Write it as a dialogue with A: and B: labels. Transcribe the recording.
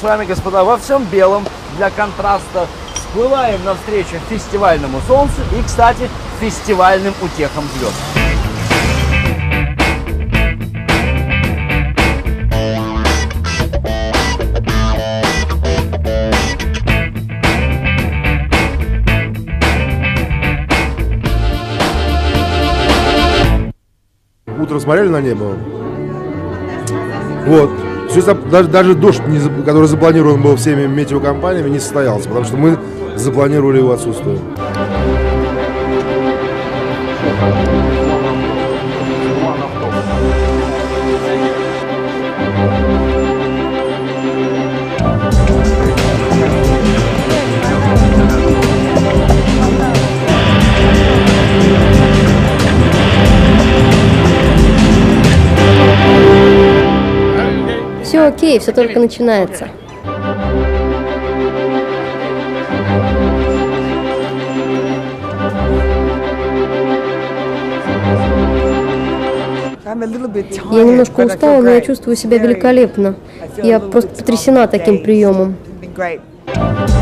A: вами, господа, во всем белом для контраста. Всплываем навстречу фестивальному солнцу и, кстати, фестивальным утехам звезд.
B: Утром смотрели на небо. Вот. Даже дождь, который запланирован был всеми метеокомпаниями, не состоялся, потому что мы запланировали его отсутствие.
C: Все окей, все только начинается. Я немножко устала, но я чувствую себя великолепно. Я просто потрясена таким приемом.